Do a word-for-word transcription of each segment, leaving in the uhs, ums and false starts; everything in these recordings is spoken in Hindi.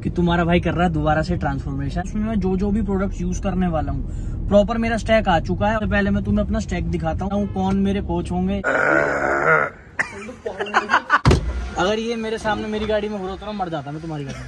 कि तुम्हारा भाई कर रहा है दोबारा से ट्रांसफॉर्मेशन। इसमें मैं जो जो भी प्रोडक्ट यूज करने वाला हूँ प्रॉपर मेरा स्टैक आ चुका है। तो पहले मैं तुम्हें अपना स्टैक दिखाता हूँ कौन मेरे कोच होंगे। अगर ये मेरे सामने मेरी गाड़ी में हो रहा तो मर जाता मैं तुम्हारी गाड़ी में।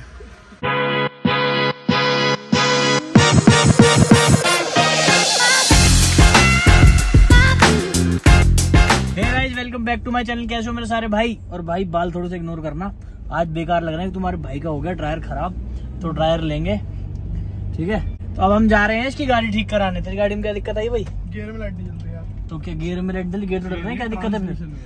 Welcome back to my channel. कैसे हो मेरे सारे भाई। और भाई बाल थोड़े से इग्नोर करना, आज बेकार लग रहा है। तुम्हारे भाई का हो गया टायर खराब तो टायर लेंगे, ठीक है। तो अब हम जा रहे हैं इसकी गाड़ी ठीक कराने। तेरी गाड़ी में क्या दिक्कत आई भाई? गियर में लाइट नहीं जल रही यार। तो क्या गियर में लाइट जली? गियर तो डर रहे हैं, क्या दिक्कत है?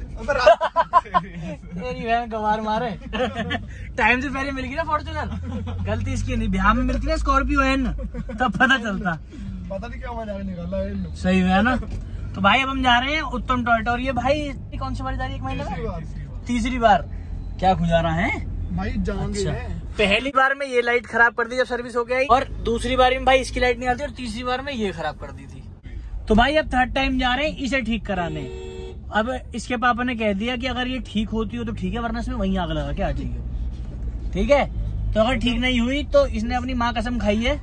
तेरी बहन गवार मारे। टाइम से पहले मिल गई ना फॉर्च्यूनर। गलती इसकी नहीं, बिहार में मिलती ना स्कॉर्पियो एन, तब पता चलता। पता नहीं क्या मजा निकाला है। सही है ना। तो भाई अब हम जा रहे हैं उत्तम टोयोटा। और ये भाई कौन सी बार जा रही है? एक महीने में तीसरी बार। क्या गुजारा है भाई जाएंगे। अच्छा। पहली बार में ये लाइट खराब कर दी जब सर्विस हो गई, और दूसरी बार में भाई इसकी लाइट नहीं आती, और तीसरी बार में ये खराब कर दी थी। तो भाई अब थर्ड टाइम जा रहे हैं इसे ठीक कराने। अब इसके पापा ने कह दिया कि अगर ये ठीक होती हो तो ठीक है, वरना इसमें वहीं आग लगा के आ जाइए, ठीक है। तो अगर ठीक नहीं हुई तो इसने अपनी माँ कसम खाई है।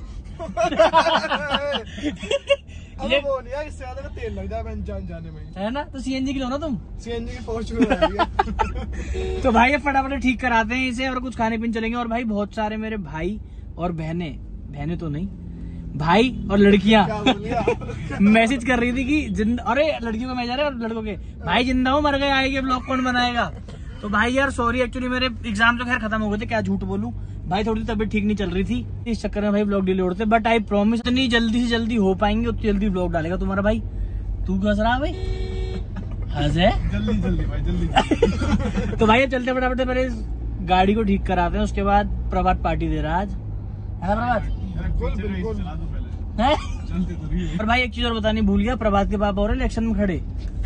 ये वो नहीं है, इससे ज्यादा का तेल लग जाए जान जाने में, है ना। तो सीएनजी की लो ना तुम, सीएनजी की फॉर्च्यूनर है। तो भाई फटाफट ठीक कराते हैं इसे और कुछ खाने पीने चलेंगे। और भाई बहुत सारे मेरे भाई और बहनें, बहनें तो नहीं भाई और लड़कियां मैसेज कर रही थी कि जिंदा, अरे लड़कियों का मैसेज है और लड़कों के, भाई जिंदा हो मर गए आएंगे ब्लॉग कौन बनाएगा। तो भाई यार सॉरी, एक्चुअली मेरे एग्जाम तो खैर खत्म हो गए थे, क्या झूठ बोलूं भाई, थोड़ी तबीयत ठीक नहीं चल रही थी, इस चक्कर में भाई ब्लॉग डिले होते। बट आई प्रॉमिस इतनी जल्दी से जल्दी हो पाएंगे उतनी जल्दी ब्लॉग डालेगा तुम्हारा भाई। तू क्यों हंस रहा भाई? हंस है जल्दी जल्दी भाई जल्दी। तो भाई चलते फटाफट पहले इस गाड़ी को ठीक कराते हैं, उसके बाद प्रभात पार्टी दे रहा है आज, है ना प्रभात? है? और भाई एक चीज और बतानी भूल गया, प्रभात के पापा हो रहे इलेक्शन में खड़े।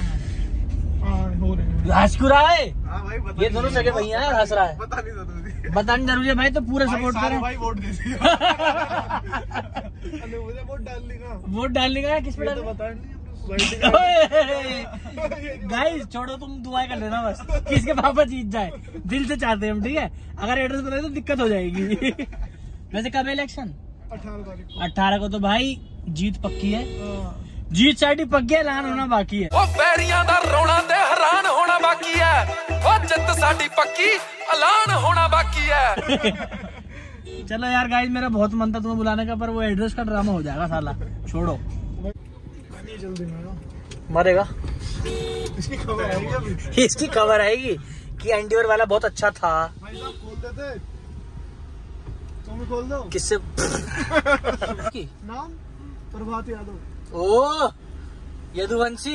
हंस क्यों रहा है? ये दोनों सगे भैया है, हंस रहा है। बता नहीं जरूरी, बतानी जरूरी है भाई, तो पूरा सपोर्ट करें भाई। वोट दे मुझे वोट डालने का, वोट डालने का किस पे डालने? बता नहीं। गाइस छोड़ो, तुम दुआएं कर लेना बस किसके पापा जीत जाए, दिल से चाहते हैं हम, ठीक है। अगर एड्रेस बताए तो दिक्कत हो जाएगी। वैसे कब है इलेक्शन? अठारह तारीख को। अठारह को। तो भाई जीत पक्की है, जीत साडी पक्की है, ऐलान होना बाकी है। ओ पैरियां दा रोना ते हैरान होना बाकी है, ओ जित साडी पक्की ऐलान होना बाकी है। चलो यार गाइस, मेरा बहुत मन था तुम्हें बुलाने का, पर वो एड्रेस का ड्रामा हो जाएगा साला, छोड़ो। जल्दी मरेगा। इसकी खबर आएगी अभी। इसकी खबर आएगी कि एंटीवर वाला बहुत अच्छा था। भाई साहब खोल देते, तुम खोल दो। किससे? नाम प्रभात यादव। ओ यदुवंशी,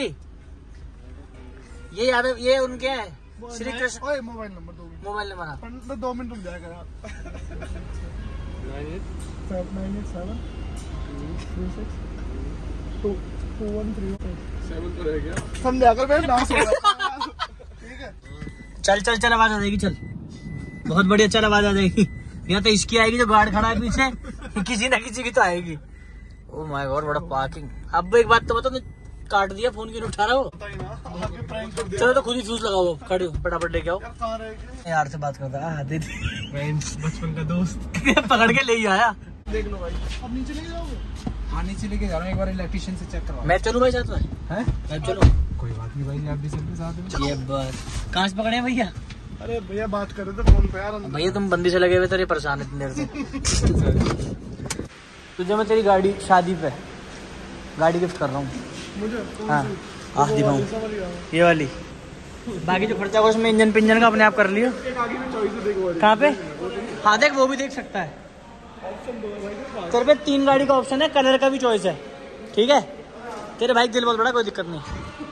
ये यादव, ये उनके हैं श्री कृष्ण। ओए मोबाइल नंबर दो मिनट, मोबाइल नंबर दो मिनट रुक जाएगा यार। Nine eight seven three six two two one three seven तो रह गया। समझा कर मेरा नाम सुन। ठीक है, चल चल चल, आवाज आ जाएगी, चल बहुत बढ़िया, चल आवाज आ जाएगी। या तो इसकी आएगी जो गार्ड खड़ा है पीछे, किसी ना किसी की तो आएगी। ओह माय गॉड, बड़ा पार्किंग। अब एक बात तो बता, तुमने काट दिया फोन, क्यों उठा रहा हो? चलो तो खुद ही फ्यूज लगाओ, खड़े हो फटाफट लेके आओ। यार से बात करता है, दे बचपन का दोस्त पकड़ के ले ही आया। देख लो भाई, अब नीचे लेके जाओगे? हाँ नीचे लेके जा रहा हूँ, एक बार इलेक्ट्रिशियन से चेक करवा। मैं चलूँ भाई साथ में? हैं? मैं चलूँ? कोई बात नहीं भाई, आप भी सबके साथ में। ये बस कहाँ से पकड़े भैया? अरे भैया बात कर रहे थे फोन पे यार। भैया तुम बंदी से लगे हुए थे, परेशान इतनी देर से। तुझे मैं तेरी गाड़ी शादी पे गाड़ी गिफ्ट कर रहा हूँ। मुझे हाँ हाँ दिखाऊँ, ये वाली। बाकी जो खर्चा होगा उसमें इंजन पिंजन का अपने आप कर लियो। कहाँ पे? हाँ देख, वो भी देख सकता है। तेरे पे तीन गाड़ी का ऑप्शन है, कलर का भी चॉइस है, ठीक है। तेरे भाई दिल बहुत बड़ा, कोई दिक्कत नहीं।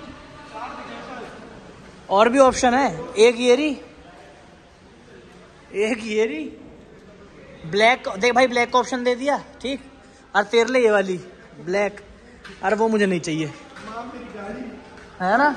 और भी ऑप्शन है, एक ये रही, एक ये रही ब्लैक। देख भाई, ब्लैक का ऑप्शन दे दिया, ठीक। और तेरे लिए ये वाली ब्लैक, अरे वो मुझे नहीं चाहिए, है ना।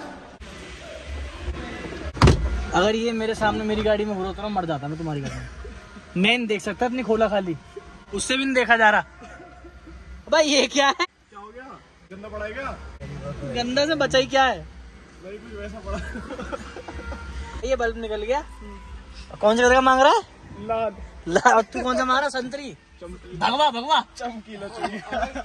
अगर ये मेरे सामने मेरी गाड़ी में हो रहा तो मर जाता मैं तुम्हारी गाड़ी में। मैं नहीं देख सकता अपनी खोला खाली, उससे भी नहीं देखा जा रहा। भाई ये क्या है? क्या हो गया? गंदा पड़ा है क्या? गंदा से बचा ही क्या है? नहीं कुछ वैसा पड़ा। ये बल्ब निकल गया। कौन से कलर का मांग रहा है? लाल। ला तू कौन सा मारा? संतरी, भगवा भगवा चमकीला चाहिए।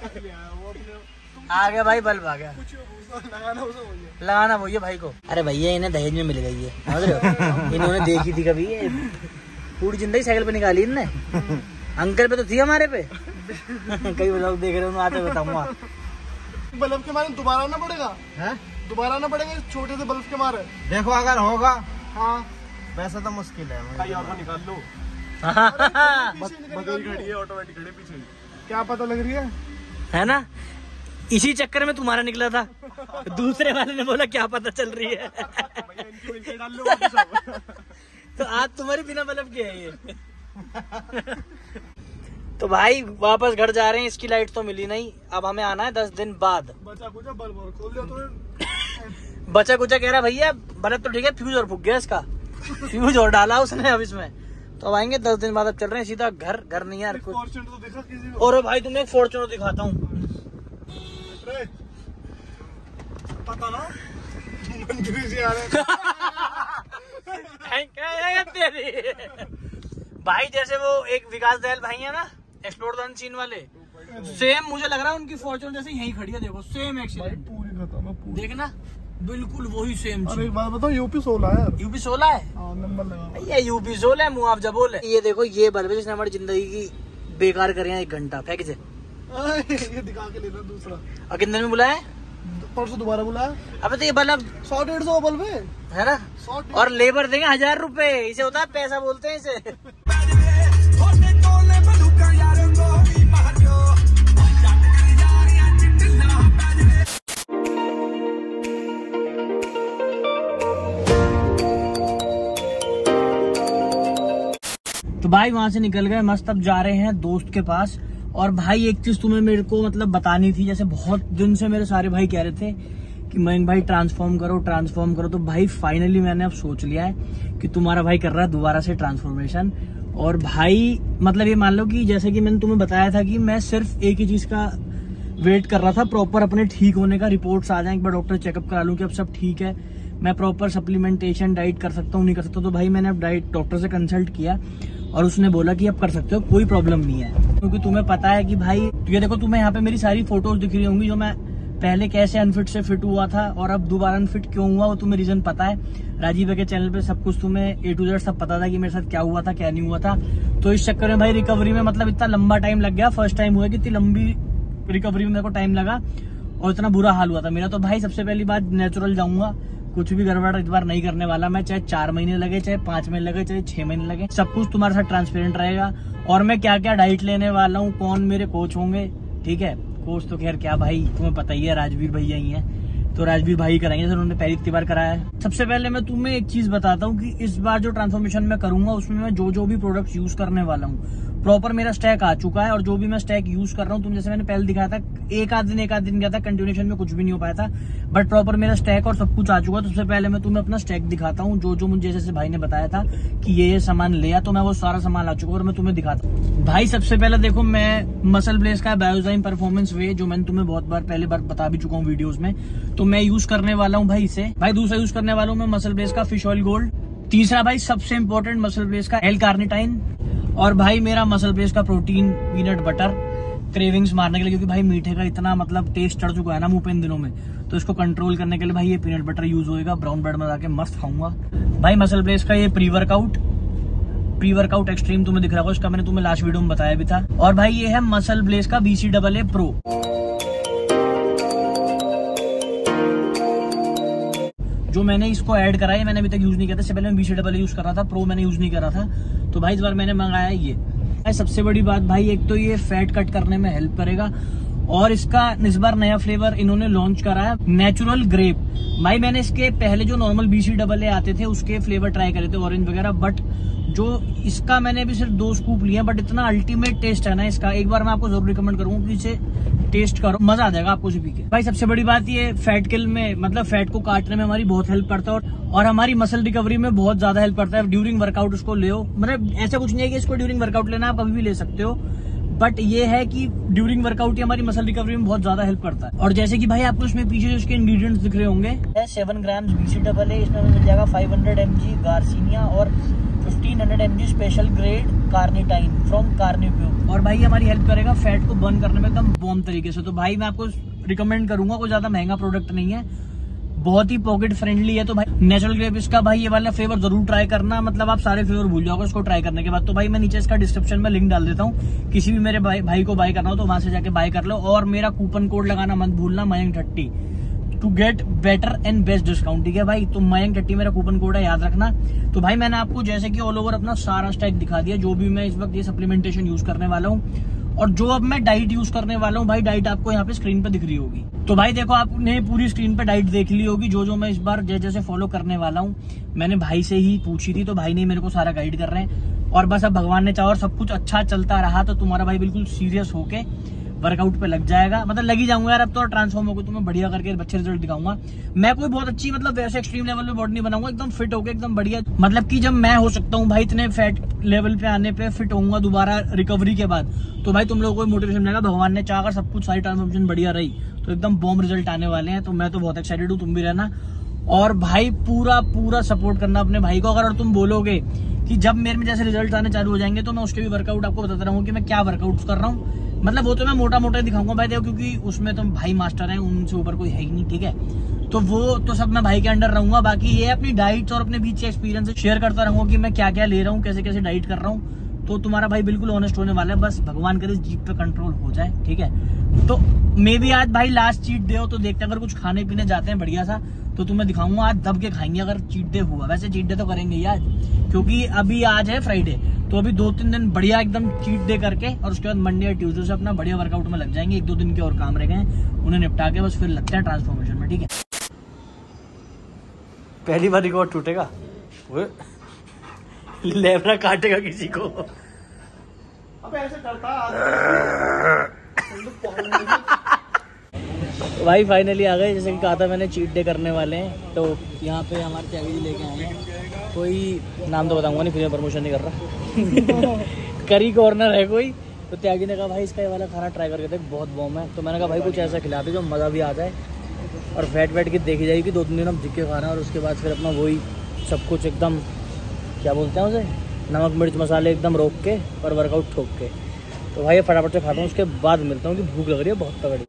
आ गया भाई, बल्ब आ गया। लगाना वो ये भाई को। अरे भैया इन्हें दहेज में मिल गई है, समझ रहे हो? इन्होंने देखी थी कभी, ये पूरी जिंदगी साइकिल पे निकाली इनने। अंकल पे तो थी हमारे पे। कई लोग देख रहे हो, आते बताऊंगा। बल्ब के मारे दोबारा ना पड़ेगा है? दोबारा ना पड़ेगा छोटे से बल्ब के मारे। देखो अगर होगा, हाँ वैसे तो मुश्किल है। निकाल लो। खड़ी है, ऑटोमेटिक खड़ी पीछे। क्या पता लग रही है, है ना? इसी चक्कर में तुम्हारा निकला था। दूसरे वाले ने बोला क्या पता चल रही है। तो आज तुम्हारी बिना बल्ब के है ये। तो भाई वापस घर जा रहे हैं, इसकी लाइट तो मिली नहीं, अब हमें आना है दस दिन बाद। बचा कुचा बल्ब और खोल दिया तो। बचा कुचा कह रहा भैया बल्ब तो ठीक है, फ्यूज और फूक गया इसका। फ्यूज और डाला उसने अब इसमें। तो अब आएंगे दस दिन बाद। अब चल रहे हैं सीधा घर। घर नहीं यार कुछ। तो देखा किसी को? और भाई तुम्हें एक फॉर्च्यूनर दिखाता हूँ। पता ना मंत्री जी आ रहे हैं। भाई जैसे वो एक विकास दयाल भाई है ना, एक्सप्लोर द अनसीन वाले, सेम मुझे लग रहा है उनकी फॉर्च्यूनर जैसे यहीं खड़ी है। देखो सेम एक्सीडेंट, पूरी खत्म है पूरी। देखना बिल्कुल वही सेम। अरे एक बात बताओ, यूपी सोलह है। यूपी सोलह है, नंबर लगा। ये यूपी सोलह है, मुआवजा बोले। ये देखो ये बल्ब है जिसने हमारी जिंदगी की बेकार करे हैं। एक घंटा फेंक से ये दिखा के लेना दूसरा। और कितने में बुलाया? परसों दोबारा बुलाया। अबे तो ये बल्ब सौ डेढ़ सौ बल्ब है, है ना? और लेबर देंगे हजार रुपए। इसे होता है पैसा, बोलते हैं इसे। तो भाई वहां से निकल गए मस्त। अब जा रहे हैं दोस्त के पास। और भाई एक चीज तुम्हें मेरे को मतलब बतानी थी, जैसे बहुत दिन से मेरे सारे भाई कह रहे थे कि मयंक भाई ट्रांसफॉर्म करो ट्रांसफॉर्म करो। तो भाई फाइनली मैंने अब सोच लिया है कि तुम्हारा भाई कर रहा है दोबारा से ट्रांसफॉर्मेशन। और भाई मतलब ये मान लो कि जैसे कि मैंने तुम्हें बताया था कि मैं सिर्फ एक ही चीज का वेट कर रहा था, प्रॉपर अपने ठीक होने का, रिपोर्ट्स आ जाए, एक बार डॉक्टर चेकअप करा लूं कि अब सब ठीक है, मैं प्रॉपर सप्लीमेंटेशन डाइट कर सकता हूँ नहीं कर सकता। तो भाई मैंने अब डाइट डॉक्टर से कंसल्ट किया और उसने बोला कि अब कर सकते हो, कोई प्रॉब्लम नहीं है। क्योंकि तुम्हें पता है कि भाई ये देखो, तुम्हें यहाँ पे मेरी सारी फोटोज दिख रही होंगी जो मैं पहले कैसे अनफिट से फिट हुआ था और अब दोबारा अनफिट क्यों हुआ, वो तुम्हें रीजन पता है। राजीव के चैनल पे सब कुछ तुम्हें ए टू जेड सब पता था कि मेरे साथ क्या हुआ था क्या नहीं हुआ था। तो इस चक्कर में भाई रिकवरी में मतलब इतना लंबा टाइम लग गया। फर्स्ट टाइम हुआ कि इतनी लंबी रिकवरी में मेरे को टाइम लगा और इतना बुरा हाल हुआ था मेरा। तो भाई सबसे पहली बात नेचुरल जाऊंगा, कुछ भी गड़बड़ इस बार नहीं करने वाला मैं। चाहे चार महीने लगे, चाहे पांच महीने लगे, चाहे छह महीने लगे, सब कुछ तुम्हारे साथ ट्रांसपेरेंट रहेगा। और मैं क्या क्या डाइट लेने वाला हूँ, कौन मेरे कोच होंगे, ठीक है। कोच तो खैर क्या भाई तुम्हें पता ही है, राजवीर भैया ही है। तो राजवीर भाई कराएंगे, सर उन्होंने पहली बार कराया है। सबसे पहले मैं तुम्हें एक चीज बताता हूँ कि इस बार जो ट्रांसफॉर्मेशन मैं करूंगा उसमें मैं जो जो भी प्रोडक्ट्स यूज करने वाला हूँ प्रॉपर मेरा स्टैक आ चुका है। और जो भी मैं स्टैक यूज कर रहा हूँ, तुम जैसे मैंने पहले दिखाया था, एक आध दिन एक आध दिन गया था, कंटिन्यूएशन में कुछ भी नहीं हो पाया था, बट प्रॉपर मेरा स्टैक और सब कुछ आ चुका है। तो सबसे पहले मैं तुम्हें अपना स्टैक दिखाता हूँ, जो जो मुझे जैसे भाई ने बताया था कि ये ये सामान लिया, तो मैं वो सारा सामान आ चुका और मैं तुम्हें दिखाता हूँ। भाई सबसे पहले देखो, मैं मसल ब्लेज का बायोजाइम परफॉर्मेंस वे, जो मैंने तुम्हें बहुत बार पहले बार बता भी चुका हूँ वीडियोज में, तो मैं यूज करने वाला हूँ भाई इसे। भाई दूसरा यूज करने वाला हूँ मैं मसल ब्लेज का फिश ऑयल गोल्ड। तीसरा भाई सबसे इंपॉर्टेंट मसल ब्लेज का एल कार्निटाइन। और भाई मेरा मसल ब्लेज का प्रोटीन पीनट बटर, क्रेविंग्स मारने के लिए, क्योंकि भाई मीठे का इतना मतलब टेस्ट चढ़ चुका है ना मुंह पे इन दिनों में, तो इसको कंट्रोल करने के लिए भाई ये पीनट बटर यूज होएगा। ब्राउन ब्रेड में जाके मस्त खाऊंगा। भाई मसल ब्लेज का ये pre workout pre workout extreme तुम्हें दिख रहा होगा, इसका मैंने तुम्हें लास्ट वीडियो में बताया भी था। और भाई ये है मसल ब्लेज का B C double A pro. जो मैंने इसको ऐड करा है, मैंने अभी तक यूज नहीं किया था। इससे पहले मैं बी सी डबल यूज कर रहा था, प्रो मैंने यूज नहीं करा था। तो भाई इस बार मैंने मंगाया ये। भाई सबसे बड़ी बात भाई, एक तो ये फैट कट करने में हेल्प करेगा, और इसका इस बार नया फ्लेवर इन्होंने लॉन्च करा है, नेचुरल ग्रेप। भाई मैंने इसके पहले जो normal B C double A आते थे उसके फ्लेवर ट्राई करे थे, ऑरेंज वगैरह, बट जो इसका मैंने अभी सिर्फ दो स्कूप लिए, बट इतना अल्टीमेट टेस्ट है ना इसका, एक बार मैं आपको जरूर रिकमेंड करूंगा कि इसे टेस्ट करो, मजा आ जाएगा आपको पी के। भाई सबसे बड़ी बात ये फैट किल में, मतलब फैट को काटने में हमारी बहुत हेल्प करता है, और, और हमारी मसल रिकवरी में बहुत ज्यादा हेल्प करता है। ड्यूरिंग वर्कआउट उसको ले, मतलब ऐसा कुछ नहीं है कि इसको ड्यूरिंग वर्कआउट लेना, आप कभी भी ले सकते हो, बट ये है कि ड्यूरिंग वर्कआउट हमारी मसल रिकवरी में बहुत ज्यादा हेल्प करता है। और जैसे कि भाई आपको इसमें पीछे जो इसके इंग्रेडिएंट्स दिख रहे होंगे, seven gram B C double A, इसमें मिल जाएगा five hundred M G garcinia और fifteen hundred M G special grade carnitine from carnipure. और भाई हमारी हेल्प करेगा फैट को बर्न करने में एकदम बॉम्ब तरीके से। तो भाई मैं आपको रिकमेंड करूंगा, कोई ज्यादा महंगा प्रोडक्ट नहीं है, बहुत ही पॉकेट फ्रेंडली है। तो भाई नेचुरल ग्रेप इसका भाई ये वाला फ्लेवर जरूर ट्राई करना, मतलब आप सारे फ्लेवर भूल जाओगे इसको ट्राई करने के बाद। तो भाई मैं नीचे इसका डिस्क्रिप्शन में लिंक डाल देता हूँ, किसी भी मेरे भाई, भाई को बाय करना हो तो वहां से जाके बाय कर लो। और मेरा कूपन कोड लगाना मत भूलना, Mayank thirty, to get better and best discount. ठीक है भाई, तो मयंक थर्टी मेरा कूपन कोड है, याद रखना। तो भाई मैंने आपको जैसे कि ऑल ओवर अपना सारा स्टैक दिखा दिया, जो भी मैं इस वक्त ये सप्लीमेंटेशन यूज करने वाला हूँ और जो अब मैं डाइट यूज करने वाला हूँ। भाई डाइट आपको यहाँ पे स्क्रीन पे दिख रही होगी। तो भाई देखो, आपने पूरी स्क्रीन पे डाइट देख ली होगी, जो जो मैं इस बार जैसे जैसे फॉलो करने वाला हूँ। मैंने भाई से ही पूछी थी, तो भाई ने मेरे को सारा गाइड कर रहे हैं। और बस अब भगवान ने चाहा और सब कुछ अच्छा चलता रहा तो तुम्हारा भाई बिल्कुल सीरियस होके वर्कआउट पे लग जाएगा, मतलब लग ही जाऊंगा यार। अब तो ट्रांसफॉर्म होकर तुम्हें बढ़िया करके अच्छे रिजल्ट दिखाऊंगा। मैं कोई बहुत अच्छी मतलब वैसे एक्सट्रीम लेवल पे बॉडी नहीं बनाऊंगा, एकदम फिट होकर एकदम बढ़िया, मतलब कि जब मैं हो सकता हूँ भाई इतने फैट लेवल पे आने पे फिट होऊंगा दोबारा रिकवरी के बाद, तो भाई तुम लोगों को मोटिवेशन मिलेगा। भगवान ने चाहकर सब कुछ सारी ट्रांसफॉर्मेशन बढ़िया रही तो एकदम बॉम्ब रिजल्ट आने वाले हैं। तो मैं तो बहुत एक्साइटेड हूँ, तुम भी रहना। और भाई पूरा पूरा सपोर्ट करना अपने भाई को। अगर तुम बोलोगे कि जब मेरे में जैसे रिजल्ट आने चालू हो जाएंगे तो मैं उसके भी वर्कआउट आपको बताता रहूंगा कि मैं क्या वर्कआउट कर रहा हूँ। मतलब वो तो मैं मोटा मोटा दिखाऊंगा भाई, देखो क्योंकि उसमें तो भाई मास्टर है, उनसे ऊपर कोई है ही नहीं। ठीक है, तो वो तो सब मैं भाई के अंडर रहूंगा। बाकी ये अपनी डाइट और अपने बीच के एक्सपीरियंस शेयर करता रहूंगा कि मैं क्या क्या ले रहा हूँ, कैसे कैसे डाइट कर रहा हूँ। तो तुम्हारा भाई बिल्कुल ऑनेस्ट होने वाला है, बस भगवान करे जीप पे कंट्रोल हो जाए। ठीक है, तो मे भी आज भाई लास्ट चीट डे हो तो देखते हैं, अगर कुछ खाने पीने जाते हैं बढ़िया सा तो तुम्हें दिखाऊंगा। आज दब के खाएंगे अगर चीट डे हुआ। वैसे चीट डे तो करेंगे ही आज, क्योंकि अभी आज है फ्राइडे, तो अभी दो तीन दिन बढ़िया एकदम चीट डे करके और उसके बाद मंडे या ट्यूसडे से अपना बढ़िया वर्कआउट में लग जाएंगे। एक दो दिन के और काम रह गए, उन्हें निपटा के बस फिर लगते हैं ट्रांसफॉर्मेशन में। ठीक है, पहली बार रिकॉर्ड टूटेगा, लेबरा काटेगा किसी को। अब ऐसे करता भाई फाइनली आ गए, जैसे कि कहा था मैंने चीट डे करने वाले हैं। तो यहाँ पे हमारे त्यागी जी लेके आए हैं, कोई नाम तो बताऊंगा नहीं, फिर प्रमोशन नहीं कर रहा करी कॉर्नर है कोई। तो त्यागी ने कहा भाई इसका ये वाला खाना ट्राई करके देख, बहुत बॉम है। तो मैंने कहा भाई कुछ ऐसा खिला दे जो मज़ा भी आ जाए और फैट वैट की देखी जाएगी। दो तीन दिन हम दिख के खाना और उसके बाद फिर अपना वही सब कुछ एकदम क्या बोलते हैं उसे, नमक मिर्च मसाले एकदम रोक के और वर्कआउट ठोक के। तो भाई फटाफट से खाता हूँ, उसके बाद मिलता हूँ कि भूख लग रही है बहुत तगड़ी।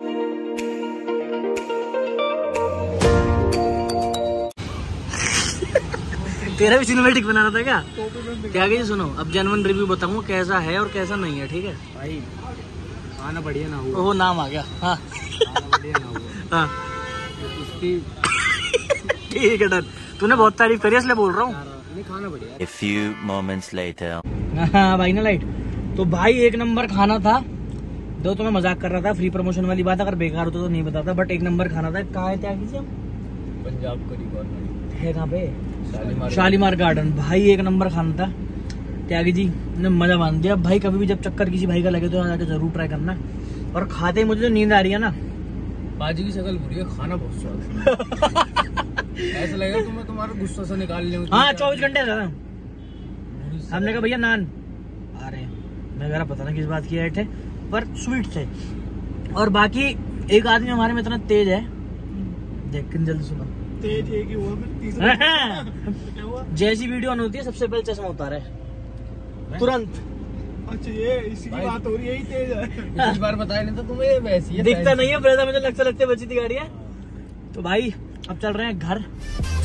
तेरा भी सिनेमैटिक बनाना था क्या? क्या जी सुनो, अब जेन्युइन रिव्यू बताऊंगा कैसा है और कैसा नहीं है। ठीक है भाई, खाना बढ़िया ना हुआ। वो नाम आ गया। हाँ खाना बढ़िया ना हुआ। हाँ उसकी ठीक है डन। तूने बहुत तारीफ करी इसलिए बोल रहा हूँ। नहीं, खाना बढ़िया। A few moments later. हाँ भाई ना लाइट। तो भाई एक नंबर खाना था। दो तो मैं मजाक कर रहा था, फ्री प्रमोशन वाली बात, अगर बेकार होता तो नहीं बताता, बट एक नंबर खाना था। कहाँ है त्यागी जी? हम पंजाब करी कॉर्नर है कहाँ पे? शालीमार शालीमार गार्डन। भाई एक नंबर खाना था, त्यागी जी ने मजा बांध दिया। भाई कभी भी जब चक्कर किसी भाई का लगे तो जाके जरूर ट्राई करना। और खाते ही मुझे तो नींद आ रही है ना। बाजी की शक्ल बुरी है, खाना बहुत स्वाद ऐसा लगेगा तुम्हें तुम्हारा गुस्सा से निकाल ले। हाँ चौबीस घंटे ज्यादा। हमने कहा भैया नान आ रहे हैं, मैं कह रहा पता ना किस बात की थे, पर स्वीट थे। और बाकी एक आदमी हमारे में इतना तेज है, देख के जल्दी सुनो। तेज एक ही हुआ, फिर तीसरा क्या हुआ? जैसी वीडियो ऑन होती है सबसे पहले चश्मा उतारा है तुरंत। अच्छा ये इसी की बात हो रही है, यही तेज है। इस बार बताया नहीं था तुम्हें, वैसी है दिखता नहीं है, मुझे लगता लगते बची थी गाड़ियाँ। तो भाई अब चल रहे हैं घर।